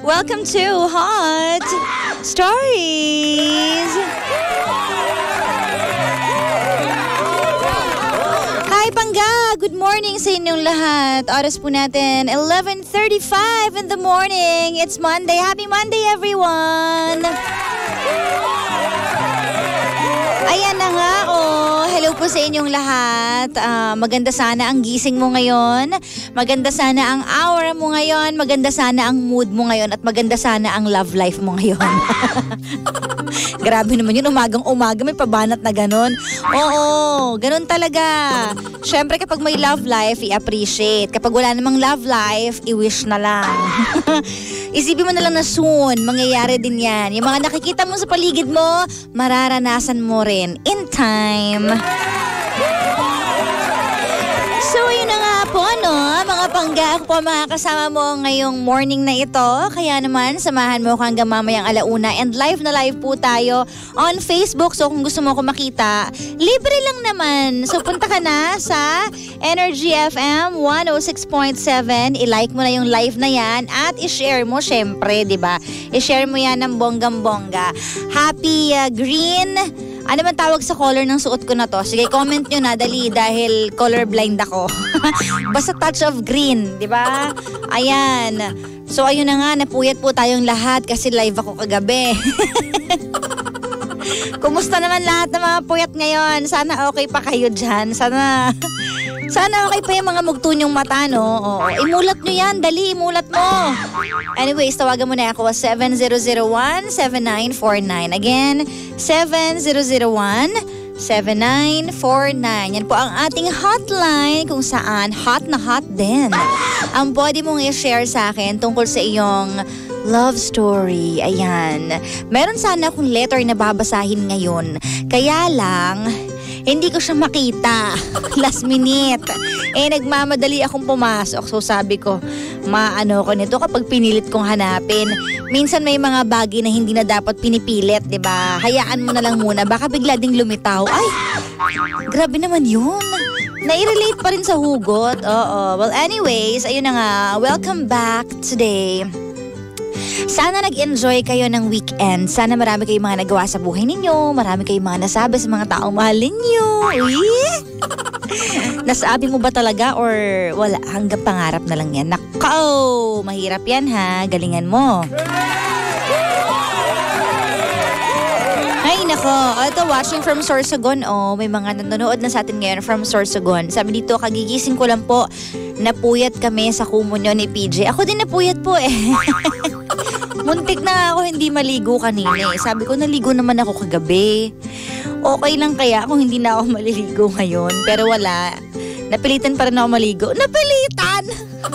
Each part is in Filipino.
Welcome to Hot Stories! Hi Pangga! Good morning sa inyong lahat. Oras po natin, 11:35 in the morning. It's Monday. Happy Monday, everyone! Ayan na nga, hello po sa inyong lahat. Maganda sana ang gising mo ngayon. Maganda sana ang aura mo ngayon. Maganda sana ang mood mo ngayon. At maganda sana ang love life mo ngayon. Grabe naman yun, umagang-umaga may pabanat na ganun. Oo, ganun talaga. Siyempre kapag may love life, i-appreciate. Kapag wala namang love life, i-wish na lang. Isipin mo na lang na soon, mangyayari din yan. Yung mga nakikita mo sa paligid mo, mararanasan mo rin in time. So, yun na nga po, mga Pangga, ako po makakasama mo ngayong morning na ito. Kaya naman, samahan mo ko hanggang mamayang alauna. And live na live po tayo on Facebook. So, kung gusto mo ko makita, libre lang naman. So, punta ka na sa Energy FM 106.7. I-like mo na yung live na yan at i-share mo, syempre, di ba? I-share mo yan ng bonggang-bongga. Happy green. Ano man tawag sa color ng suot ko na to? Sige, comment nyo na, dali, dahil colorblind ako. Basta touch of green, di ba? Ayan. So, ayun na nga, napuyat po tayong lahat kasi live ako kagabi. Kumusta naman lahat ng mga puyat ngayon? Sana okay pa kayo dyan. Sana okay pa yung mga mugtunyong mata, no? Oo. Imulat nyo yan. Dali, imulat mo. Anyways, tawagan mo na ako sa 7001-7949. Again, 7001-7949. Yan po ang ating hotline kung saan hot na hot din. Ang pwede mong i-share sa akin tungkol sa iyong love story. Ayan. Meron sana akong letter na babasahin ngayon. Kaya lang, hindi ko siya makita. Last minute. Nagmamadali akong pumasok. So sabi ko, maano ko nito kapag pinilit kong hanapin. Minsan may mga bagay na hindi na dapat pinipilit, di ba? Hayaan mo na lang muna. Baka bigla ding lumitaw. Ay, grabe naman yun. Nai-relate pa rin sa hugot. Oo. Well, anyways, ayun na nga. Welcome back today. Sana nag-enjoy kayo ng weekend. Sana marami kayong mga nagawa sa buhay ninyo. Marami kayong mga nasabi sa mga taong mahal ninyo. Nasabi mo ba talaga or wala? Hanggang pangarap na lang yan. Nako! Mahirap yan ha. Galingan mo. Ay nako. Ito, watching from Sorsogon. May mga nanonood na sa atin ngayon from Sorsogon. Sabi dito, kagigising ko lang po. Napuyat kami sa kumunyo ni PJ. Ako din napuyat po Muntik na ako hindi maligo kanina. Sabi ko, naligo naman ako kagabi. Okay lang kaya kung hindi na ako maliligo ngayon. Pero wala. Napilitan pa rin ako maligo. Napilitan!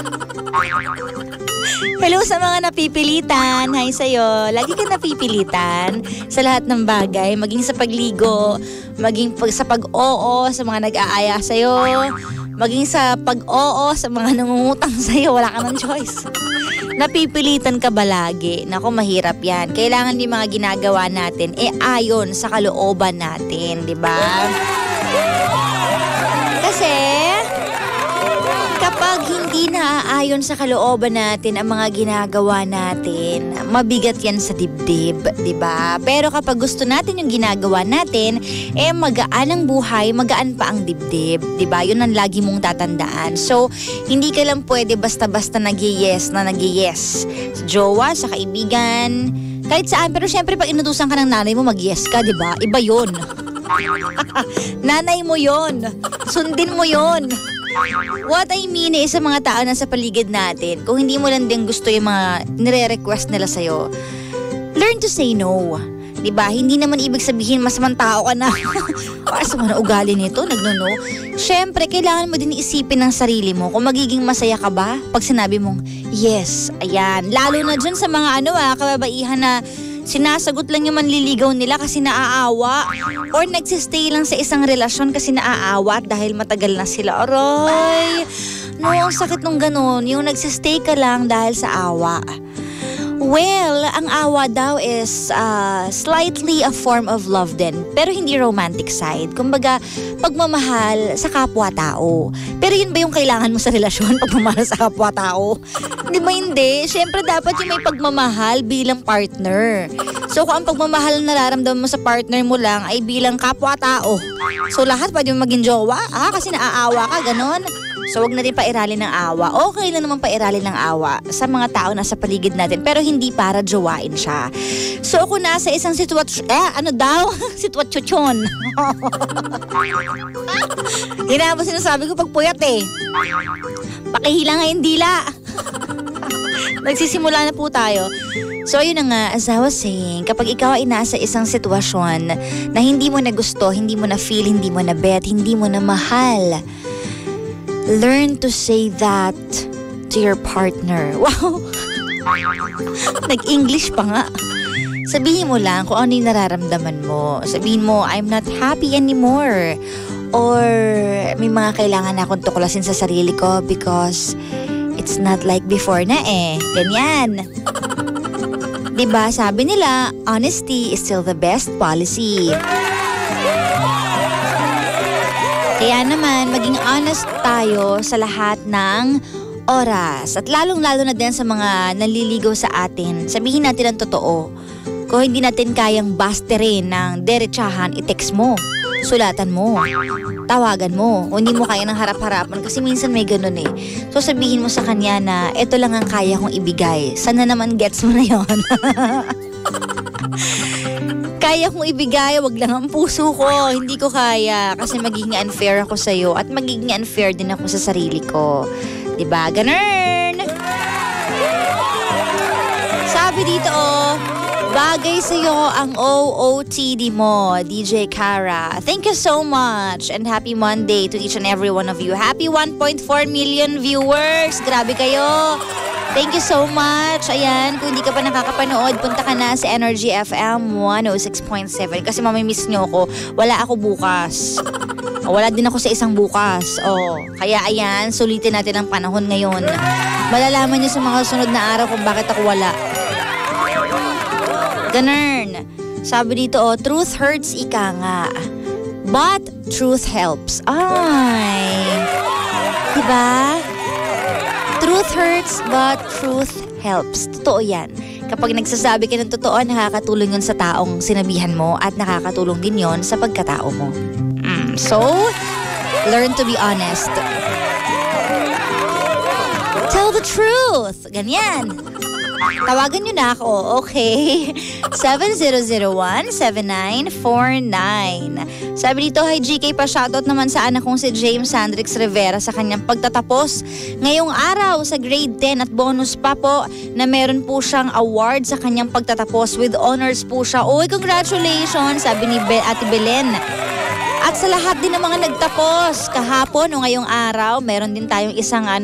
Hello sa mga napipilitan. Hi sa'yo. Lagi ka napipilitan sa lahat ng bagay. Maging sa pagligo, maging sa pag-oo sa mga nag-aaya sa'yo, maging sa pag-oo sa mga nangungutang sa'yo. Wala ka ng choice. Napipilitan ka ba lagi? Naku, mahirap yan. Kailangan yung mga ginagawa natin ayon sa kalooban natin, di ba? Kasi kapag hindi naaayon sa kalooban natin ang mga ginagawa natin, mabigat yan sa dibdib, di ba? Pero kapag gusto natin yung ginagawa natin, magaan ang buhay, magaan pa ang dibdib, di ba? Yun ang lagi mong tatandaan. So, hindi ka lang pwede basta-basta nag-yes na nag-yes. Sa jowa, sa kaibigan, kahit saan. Pero syempre, pag inutusan ka ng nanay mo, mag-yes ka, di ba? Iba yun. Nanay mo yun. Sundin mo yun. What I mean is sa mga tao na sa paligid natin, kung hindi mo lang din gusto yung mga nire-request nila sa'yo, learn to say no. Diba? Hindi naman ibig sabihin masamang tao ka na. Sama na ugali nito, nagno-no. Siyempre, kailangan mo din isipin ng sarili mo kung magiging masaya ka ba pag sinabi mong yes, ayan. Lalo na dyan sa mga kababaihan na sinasagot lang yung manliligaw nila kasi naaawa or nagsistay lang sa isang relasyon kasi naaawa dahil matagal na sila. Aray, no, ang sakit nung ganun. Yung nagsistay ka lang dahil sa awa. Well, ang awa daw is slightly a form of love din. Pero hindi romantic side. Kumbaga, pagmamahal sa kapwa-tao. Pero yun ba yung kailangan mo sa relasyon? Pagmamahal sa kapwa-tao? Di ba hindi? Siyempre dapat yung may pagmamahal bilang partner. So kung ang pagmamahal na nararamdaman mo sa partner mo lang ay bilang kapwa-tao. So lahat pwede mo maging jowa? Kasi naaawa ka, ganon. So wag na rin pairalin ng awa. Okay lang naman pairalin ng awa sa mga tao na sa paligid natin, pero hindi para jowain siya. So kung nasa isang sitwasyon. Yun na ba sinasabi ko pag puyat eh. Pakihila nga yung dila. Nagsisimula na po tayo. So yun na nga, as I was saying, kapag ikaw ay nasa isang sitwasyon na hindi mo na gusto, hindi mo na feel, hindi mo na bet, hindi mo na mahal, learn to say that to your partner. Wow! Nag-English pa nga. Sabihin mo lang kung ano yung nararamdaman mo. Sabihin mo, I'm not happy anymore. Or may mga kailangan na akong tuklasin sa sarili ko because it's not like before na eh. Ganyan. Diba, sabi nila, honesty is still the best policy. Kaya naman, maging honest tayo sa lahat ng oras. At lalong-lalo na din sa mga naliligaw sa atin. Sabihin natin ang totoo. Kung hindi natin kayang basterin ng derechahan, i-text mo. Sulatan mo. Tawagan mo. O hindi mo kaya ng harap-harapan kasi minsan may ganun eh. So sabihin mo sa kanya na ito lang ang kaya kong ibigay. Sana naman gets mo na yon. Kaya kong ibigay, wag lang ang puso ko. Hindi ko kaya kasi magiging unfair ako sa'yo at magiging unfair din ako sa sarili ko. Diba? Ganun! Sabi dito, bagay sa'yo ang OOTD mo, DJ Cara. Thank you so much and happy Monday to each and every one of you. Happy 1.4 million viewers. Grabe kayo. Thank you so much. Ayan, kung hindi ka pa nakakapanood, punta ka na sa Energy FM 106.7 kasi mamimiss nyo ako. Wala ako bukas. Wala din ako sa isang bukas. Kaya ayan, sulitin natin ang panahon ngayon. Malalaman nyo sa mga sunod na araw kung bakit ako wala. Ganun. Sabi dito, truth hurts, ika nga. But truth helps. Ay. Diba? Truth hurts, but truth helps. Totoo yan. Kapag nagsasabi ka ng totoo, nakakatulong yun sa taong sinabihan mo at nakakatulong din yun sa pagkatao mo. So, learn to be honest. Tell the truth. Ganyan. Tawagan nyo na ako, okay? 7001-7949. Sabi dito, hi GK, pa-shoutout naman sa anak kong si James Sandrix Rivera sa kanyang pagtatapos ngayong araw sa grade 10 at bonus pa po na meron po siyang award sa kanyang pagtatapos with honors po siya. Uy, congratulations, sabi ni Ate Belen. At sa lahat din ng mga nagtapos kahapon o ngayong araw, meron din tayong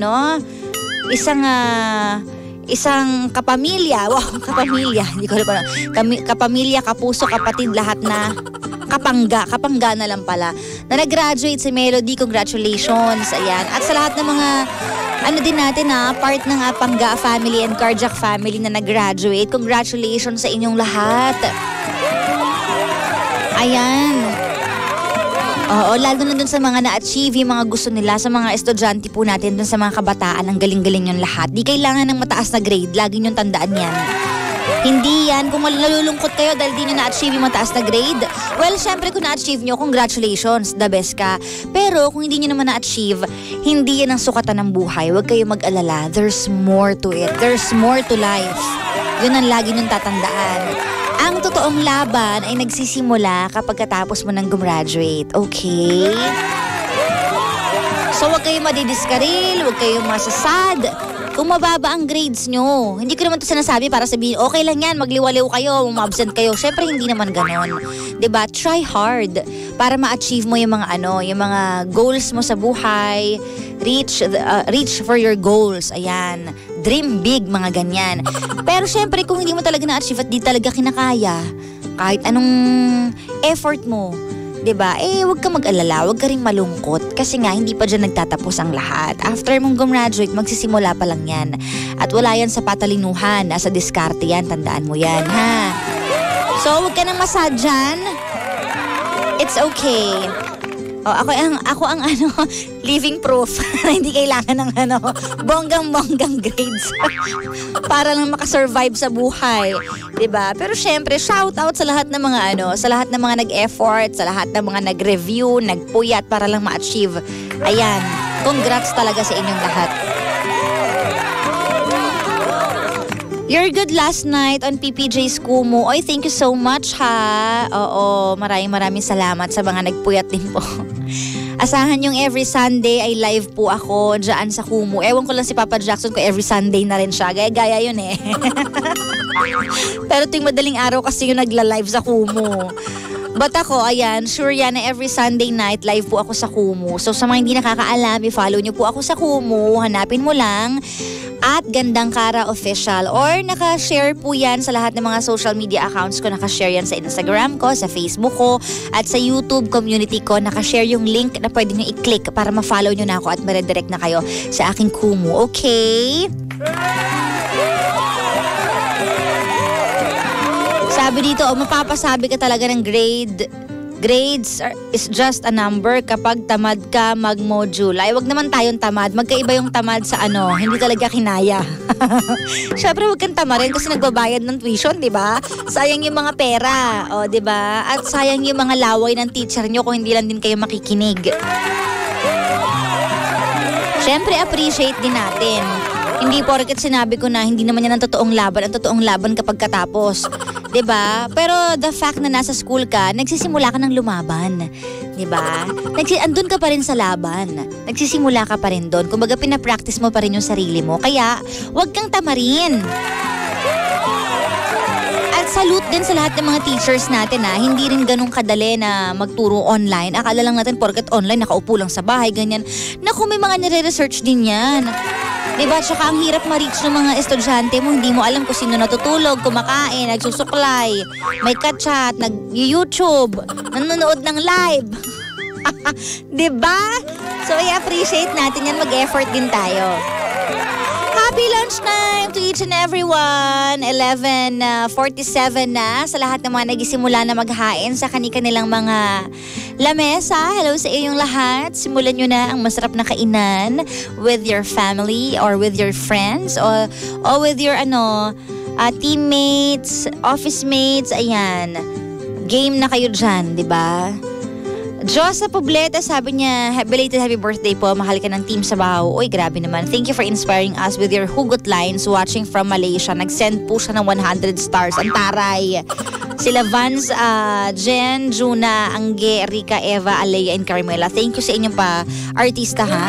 isang kapamilya. Wow, kapamilya. Hindi ko alam. Kapamilya, kapuso, kapatid, lahat na kapangga na lang pala. Na nag-graduate si Melody, congratulations. Ayan. At sa lahat ng mga din natin part ng Pangga family and Cardiac family na nag-graduate, congratulations sa inyong lahat. Ayan. Oo, lalo na dun sa mga na-achieve, yung mga gusto nila, sa mga estudyante po natin, dun sa mga kabataan, ang galing-galing yung lahat. Di kailangan ng mataas na grade, lagi nyo tandaan yan. Hindi yan, kung nalulungkot kayo dahil di nyo na-achieve yung mataas na grade, well, syempre kung na-achieve nyo, congratulations, the best ka. Pero kung hindi nyo naman na-achieve, hindi yan ang sukatan ng buhay. Huwag kayo mag-alala, there's more to it, there's more to life. Yun ang lagi nyong tatandaan. Ang totoong laban ay nagsisimula kapag katapos mo nang gumraduate, okay? So huwag kayong madidiskaril, huwag kayong masasad. Kung mababa ang grades nyo, hindi ko naman ito sinasabi para sabihin, okay lang yan, magliwaliw kayo, umabsent kayo. Siyempre hindi naman ganon. Diba? Try hard para ma-achieve mo yung mga yung mga goals mo sa buhay. Reach for your goals. Ayan. Dream big, mga ganyan. Pero syempre, kung hindi mo talaga na-achieve at di talaga kinakaya, kahit anong effort mo, 'Diba? Huwag kang mag-alala, huwag ka ring malungkot kasi nga hindi pa dyan nagtatapos ang lahat. After mong gumraduate, magsisimula pa lang yan. At wala yan sa patalinuhan, nasa diskarte yan, tandaan mo yan, ha? So, huwag ka nang masad dyan. It's okay. Ako ang living proof na hindi kailangan ng bonggang-bonggang grades para lang makasurvive sa buhay, 'di ba? Pero syempre, shout out sa lahat ng mga sa lahat ng mga nag-effort, sa lahat ng mga nag-review, nagpuyat para lang ma-achieve. Ayan, congrats talaga sa inyong lahat. You're good last night on PPJ's Kumu. Oy, thank you so much ha. Oo, maraming salamat sa mga nagpuyat din po. Asahan yung every Sunday ay live po ako dyan sa Kumu. Ewan ko lang si Papa Jackson ko every Sunday na rin siya. Gaya yun eh. Pero tuwing madaling araw kasi yung nagla-live sa Kumu. But ako, ayan, sure yan na every Sunday night live po ako sa Kumu. So sa mga hindi nakakaalam, i-follow nyo po ako sa Kumu. Hanapin mo lang at Gandang Kara Official. Or nakashare po yan sa lahat ng mga social media accounts ko. Nakashare yan sa Instagram ko, sa Facebook ko, at sa YouTube community ko. Nakashare yung link na pwede nyo i-click para ma-follow nyo na ako at ma-redirect na kayo sa aking Kumu. Okay? Sabi dito, mapapasabi ka talaga ng grades is just a number kapag tamad ka mag-module. Ay, wag naman tayong tamad. Magkaiba yung tamad sa hindi talaga kinaya. Syempre, wag kang tama rin kasi nagbabayad ng tuition, di ba? Sayang yung mga pera, di ba? At sayang yung mga laway ng teacher nyo kung hindi lang din kayo makikinig. Syempre, appreciate din natin. Hindi porket sinabi ko na hindi naman yan ang totoong laban. Ang totoong laban kapag katapos. 'Di ba? Pero the fact na nasa school ka, nagsisimula ka ng lumaban. 'Di ba? Andun ka pa rin sa laban. Nagsisimula ka pa rin doon. Kumbaga pina-practice mo pa rin yung sarili mo. Kaya, huwag kang tamarin. At salute din sa lahat ng mga teachers natin hindi rin ganun kadali na magturo online. Akala lang natin porket online, nakaupo lang sa bahay, ganyan. Naku, may mga nire-research din yan. Diba? Tsaka ang hirap ma-reach ng mga estudyante mo. Hindi mo alam kung sino natutulog, kumakain, nagsusuklay, may ka-chat, nag-YouTube, nanonood ng live. Diba? So, i-appreciate natin yan. Mag-effort din tayo. Happy lunchtime to each and everyone. 11:47 na sa lahat ng mga nagisimula na maghain sa kanilang mga lamesa. Hello sa inyong lahat. Simulan nyo na ang masarap na kainan with your family or with your friends or with your teammates, office mates. Ayan. Game na kayo dyan, di ba? Josa Pobleta, sabi niya, belated happy birthday po. Mahal ka ng Team Sabaw. Uy, grabe naman. Thank you for inspiring us with your hugot lines watching from Malaysia. Nag-send po siya ng 100 stars. Ang taray. Sila Vance, Jen, Juna, Angge, Rika, Eva, Alea, and Carmela. Thank you sa inyong artista, ha?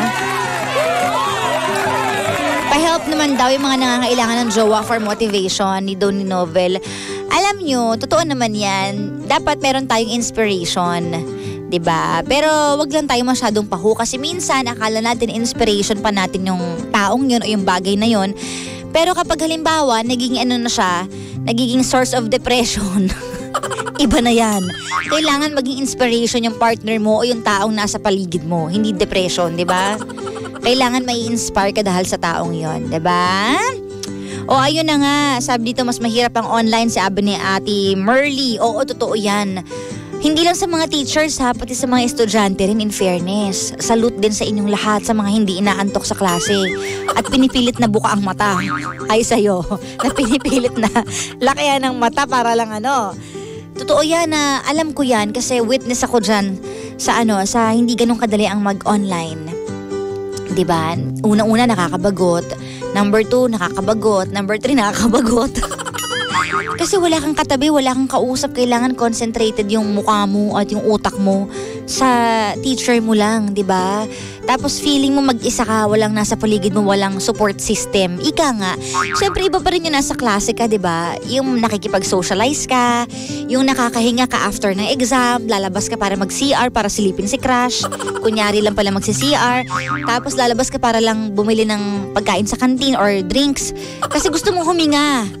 Pa-help naman daw yung mga nangangailangan ng jowa for motivation ni Donnie Novel. Alam nyo, totoo naman yan. Dapat meron tayong inspiration. 'Di ba? Pero wag lang tayo masyadong pahu kasi minsan akala natin inspiration pa natin yung taong yun o yung bagay na yun. Pero kapag halimbawa naging nagiging source of depression. Iba na yan. Kailangan maging inspiration yung partner mo o yung taong nasa paligid mo, hindi depression, 'di ba? Kailangan mai-inspire ka dahil sa taong yon, 'di ba? O ayun na nga, sabi dito mas mahirap ang online, sabi ni Ate Merly. Oo, totoo yan. Hindi lang sa mga teachers pati sa mga estudyante rin, in fairness. Salute din sa inyong lahat sa mga hindi inaantok sa klase. At pinipilit na buka ang mata. Ay sa'yo, na pinipilit na lakayan ng mata para lang Totoo yan na alam ko yan kasi witness ako dyan sa hindi ganun kadali ang mag-online. Diba? Una-una nakakabagot. Number 2, nakakabagot. Number 3, nakakabagot. Kasi wala kang katabi, wala kang kausap. Kailangan concentrated yung mukha mo at yung utak mo sa teacher mo lang, di ba? Tapos feeling mo mag-isa ka, walang nasa paligid mo, walang support system. Ika nga, syempre iba pa rin yung nasa klase ka, di ba? Yung nakikipag-socialize ka, yung nakakahinga ka after ng exam, lalabas ka para mag-CR, para silipin si crush. Kunyari lang pala magsi-CR. Tapos lalabas ka para lang bumili ng pagkain sa kantin or drinks. Kasi gusto mong huminga.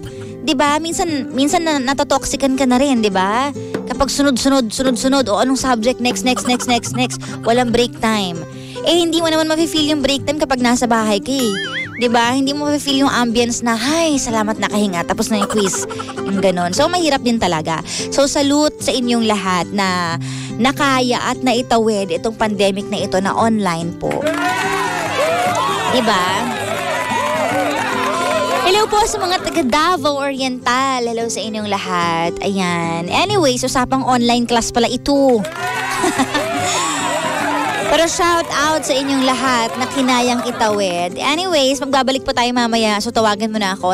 'Di ba? Minsan natotoxican ka na rin, 'di ba? Kapag sunod-sunod, o anong subject, next. Walang break time. Hindi mo naman mafe-feel yung break time kapag nasa bahay ka eh. 'Di ba? Hindi mo mafe-feel yung ambience na, "Hay, salamat nakahinga, tapos na yung quiz." Yung ganon. So, mahirap din talaga. So, salute sa inyong lahat na nakaya at naitawid itong pandemic na ito na online po. 'Di ba? Hello po sa mga taga Davao Oriental. Hello sa inyong lahat. Ayan. Anyways, usapang online class pala ito. Pero shout out sa inyong lahat na kinayang itawid. Anyways, magbabalik po tayo mamaya. So tawagan mo na ako,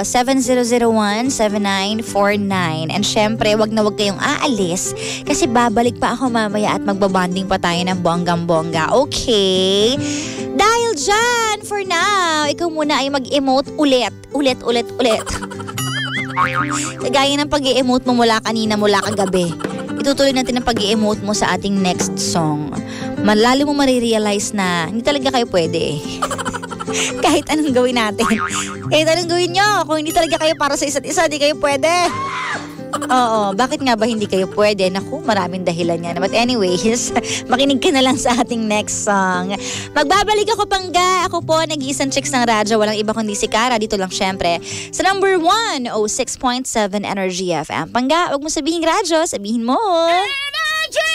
7001-7949. And syempre, wag na wag kayong aalis kasi babalik pa ako mamaya at magbabanding pa tayo ng bonggang-bongga. Okay? Dahil dyan, for now, ikaw muna ay mag-emote ulit. Ulit. Kagaya ng pag-i-emote mo mula kanina, mula kagabi. Itutuloy natin ang pag-i-emote mo sa ating next song. Malalim mo marirealize na hindi talaga kayo pwede. Kahit anong gawin natin. Kahit anong gawin nyo. Kung hindi talaga kayo para sa isa't isa, di kayo pwede. Oo, bakit nga ba hindi kayo pwede? Naku, maraming dahilan yan. But anyways, makinig ka na lang sa ating next song. Magbabalik ako, Pangga. Ako po, nag-iisang chicks ng radyo. Walang iba kundi si Kara. Dito lang syempre sa number 106.7 Energy FM. Pangga, wag mo sabihin radyo, sabihin mo. Energy!